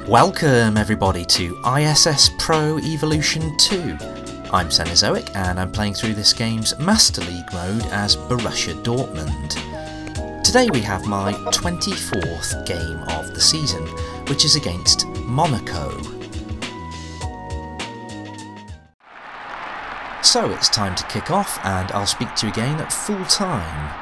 Welcome everybody to ISS Pro Evolution 2. I'm Cenozoic and I'm playing through this game's Master League mode as Borussia Dortmund. Today we have my 24th game of the season, which is against Monaco. So it's time to kick off and I'll speak to you again at full time.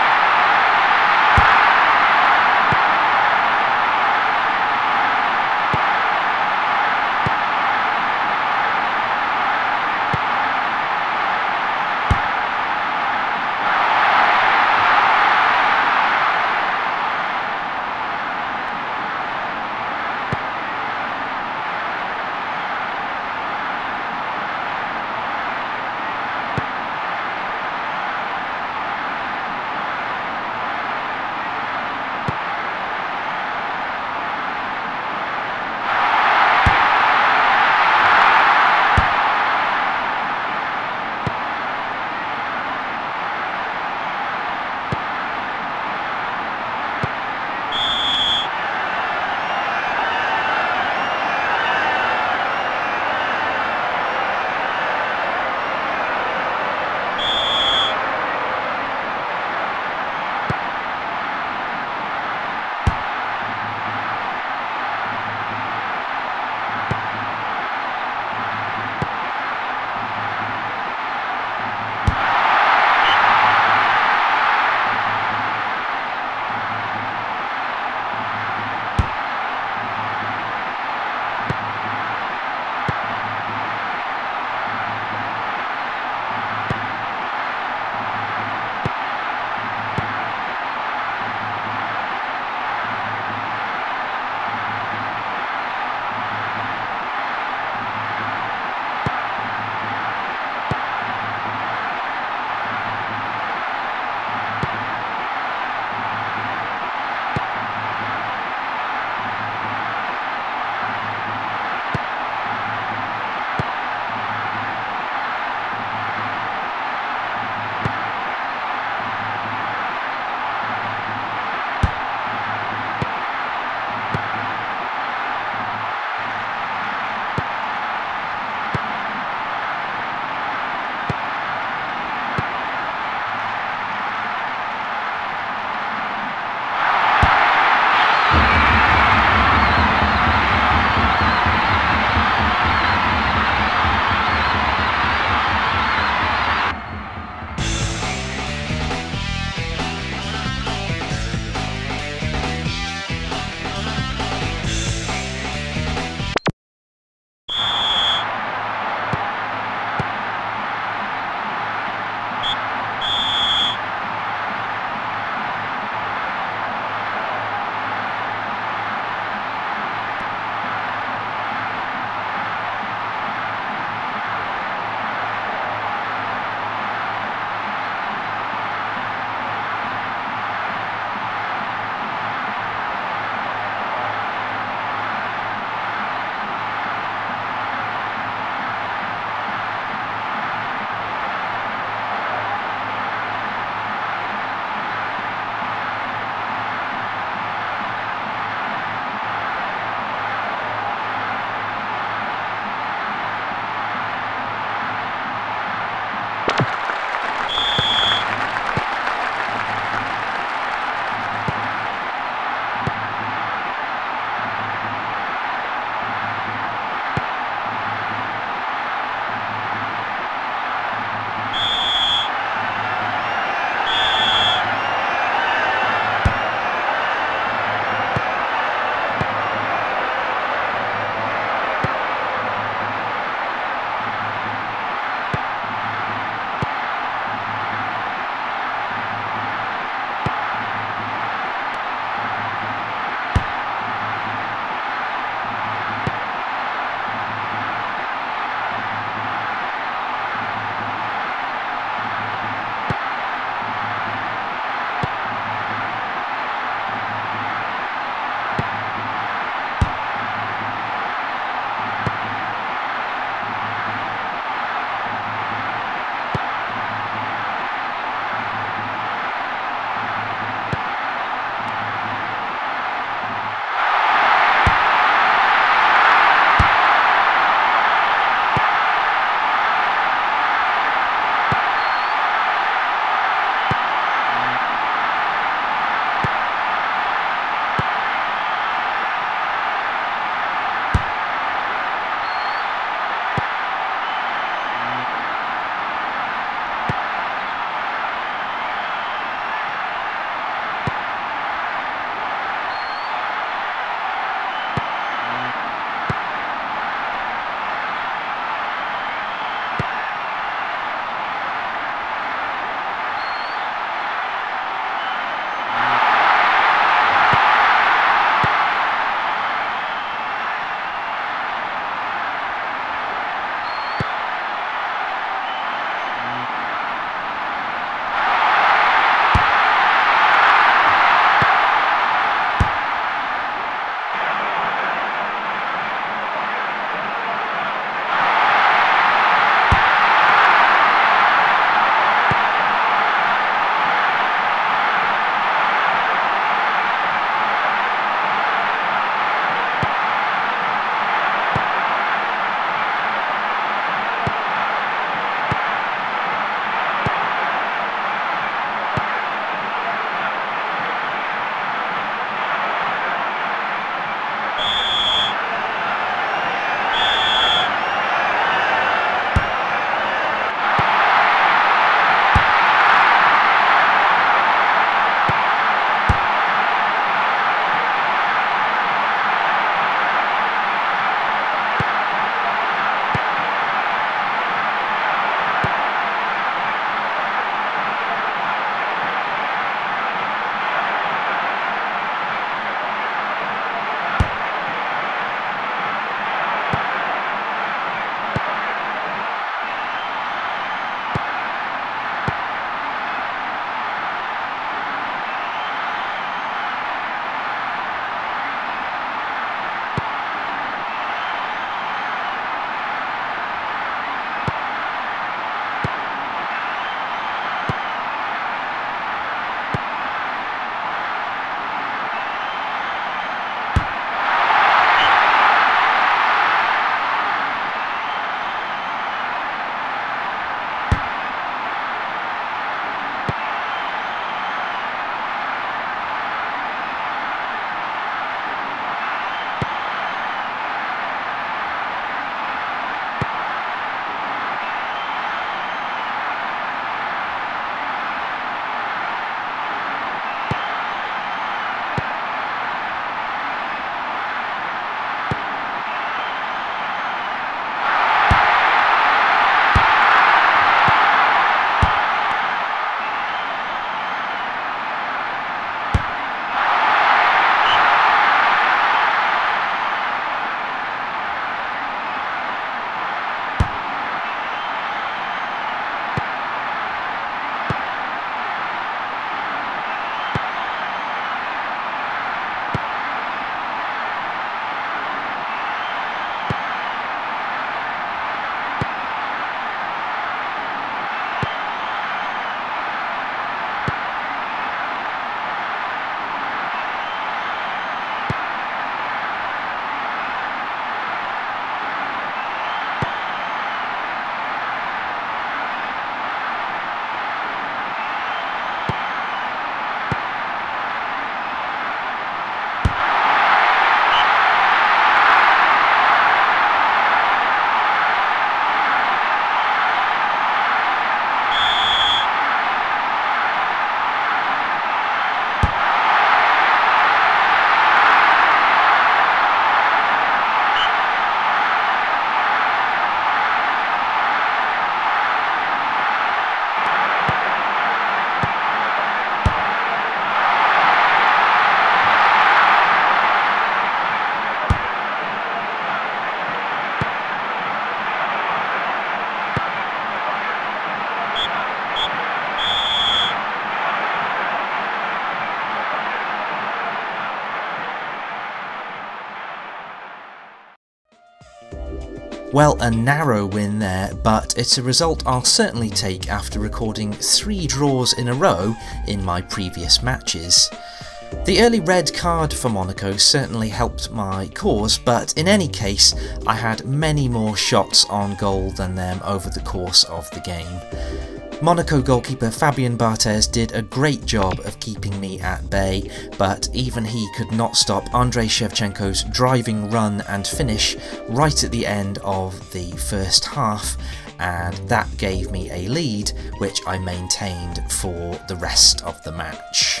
Well, a narrow win there, but it's a result I'll certainly take after recording 3 draws in a row in my previous matches. The early red card for Monaco certainly helped my cause, but in any case, I had many more shots on goal than them over the course of the game. Monaco goalkeeper Fabien Barthez did a great job of keeping me at bay, but even he could not stop Andrei Shevchenko's driving run and finish right at the end of the first half, and that gave me a lead which I maintained for the rest of the match.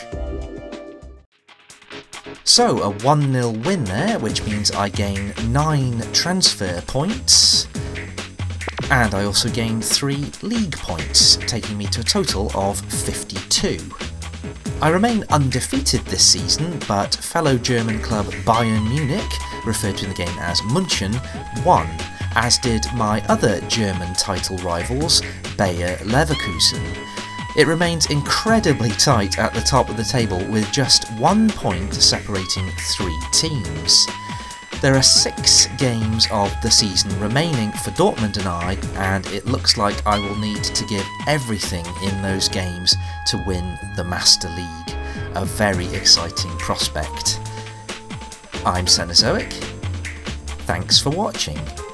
So a 1-0 win there, which means I gain 9 transfer points. And I also gained 3 league points, taking me to a total of 52. I remain undefeated this season, but fellow German club Bayern Munich, referred to in the game as München, won, as did my other German title rivals, Bayer Leverkusen. It remains incredibly tight at the top of the table with just 1 point separating 3 teams. There are 6 games of the season remaining for Dortmund and I, and it looks like I will need to give everything in those games to win the Master League. A very exciting prospect. I'm Cenozoic. Thanks for watching.